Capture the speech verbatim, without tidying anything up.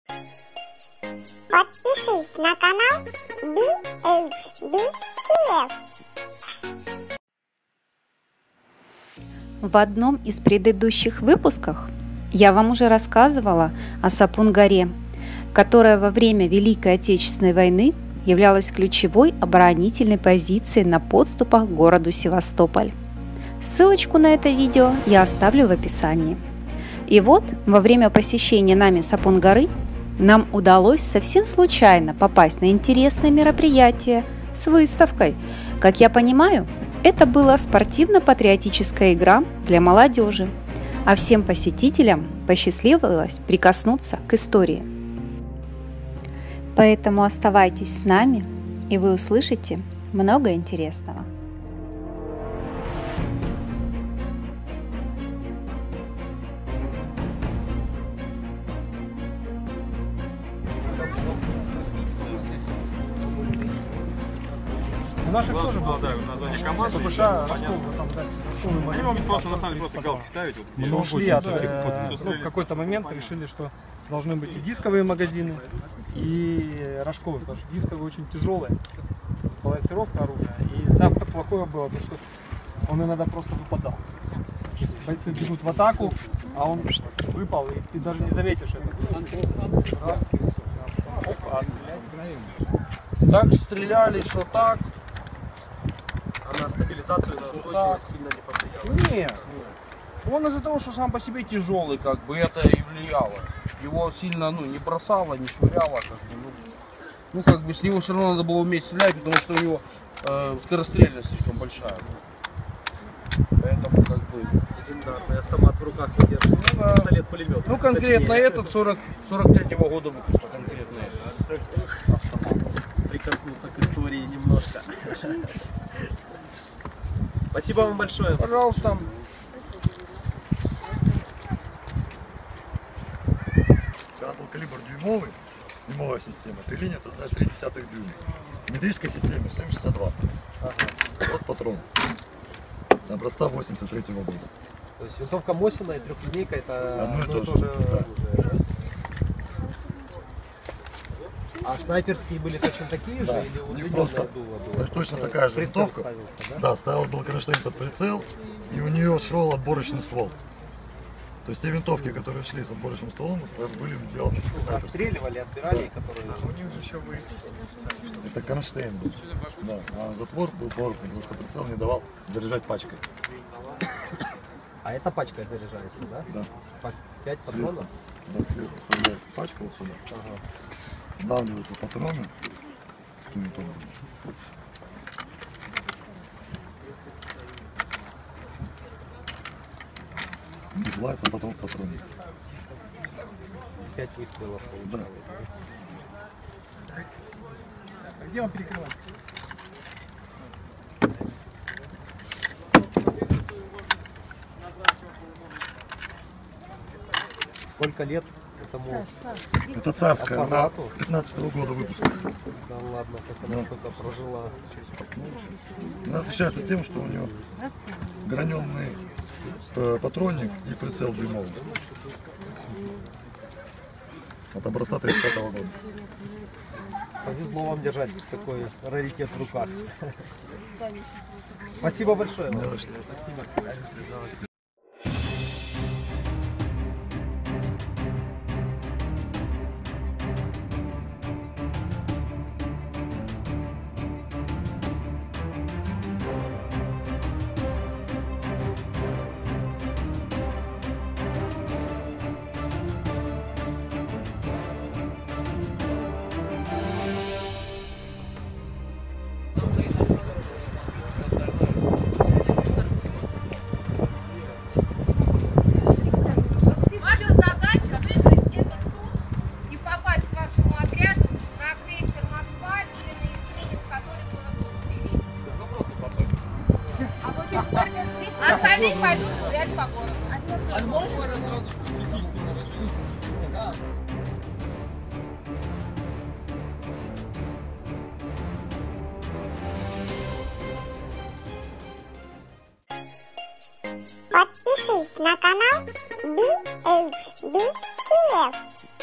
Подпишись на канал би эйч би си эс. В одном из предыдущих выпусков я вам уже рассказывала о Сапун-горе, которая во время Великой Отечественной войны являлась ключевой оборонительной позицией на подступах к городу Севастополь. Ссылочку на это видео я оставлю в описании. И вот, во время посещения нами Сапун-горы нам удалось совсем случайно попасть на интересное мероприятие с выставкой. Как я понимаю, это была спортивно-патриотическая игра для молодежи, а всем посетителям посчастливилось прикоснуться к истории. Поэтому оставайтесь с нами, и вы услышите много интересного. У наших тоже было, да, название команды. ППШ, Рожков, там, да, Они могут просто на самом деле просто галки ставить. Вот, мы ушли от, э, ну, в какой-то момент решили, что должны быть и дисковые магазины, и рожковые, потому что дисковые очень тяжелые, балансировка оружия. И самое плохое было то, что он иногда просто выпадал. Бойцы бегут в атаку, а он выпал, и ты даже не заметишь это. Раз, оп, а стрелять мгновенно. Так стреляли, что так. А на стабилизацию, на устойчивость сильно не повлияло? Нет. Он из-за того, что сам по себе тяжелый, как бы это и влияло. Его сильно, ну, не бросало, не швыряло, как бы, ну, ну, как бы с него все равно надо было уметь стрелять, потому что у него э, скорострельность слишком большая. Поэтому, как бы... Легендарный автомат в руках не держит, Ну, да. пистолет-пулемет. Ну, конкретно Точнее. Этот сорок, сорок третьего года выпуска, конкретно этот автомат. Прикоснуться к истории немножко. Спасибо вам большое. Пожалуйста. Когда был калибр дюймовый, дюймовая система, три линии это за три десятых дюйма. В метрической системе семь шестьдесят два. Ага. Вот патрон. Образца восемьдесят третьего года. То есть винтовка Мосина и трехлинейка это одно и то же. тоже Да. оружие. А снайперские были точно такие Да. же или У них удлиненное просто дуло было? точно такая же Прицел винтовка. ставился, да? Да, ставил был кронштейн под прицел, и у нее шел отборочный ствол. То есть те винтовки, которые шли с отборочным стволом, были сделаны снайперскими. Отстреливали, отбирали, Да. которые... У них же еще выяснилось. Это кронштейн был. Да. А затвор был порван, потому что прицел не давал заряжать пачкой. А эта пачка заряжается, да? Да. По пять Сверху. патронов? Да, сверху вставляется пачка вот сюда. Ага. Вдавливаются патроны. Каким-то образом. Называется потом в патроне. Пять выстрелов Да. получалось. А где он перекрывает? Сколько лет этому Это царская, она аппарату? пятнадцатого года выпуска. Да ладно, как она Да. что-то прожила. Она отличается тем, что у нее граненый э, патронник и прицел дюймовый. От образца тридцать пятого года. Повезло вам держать такой раритет в руках. Спасибо большое. Не за что. Спасибо. Остальные пойдут гулять по городу. Подпишись на канал би эйч би си эс.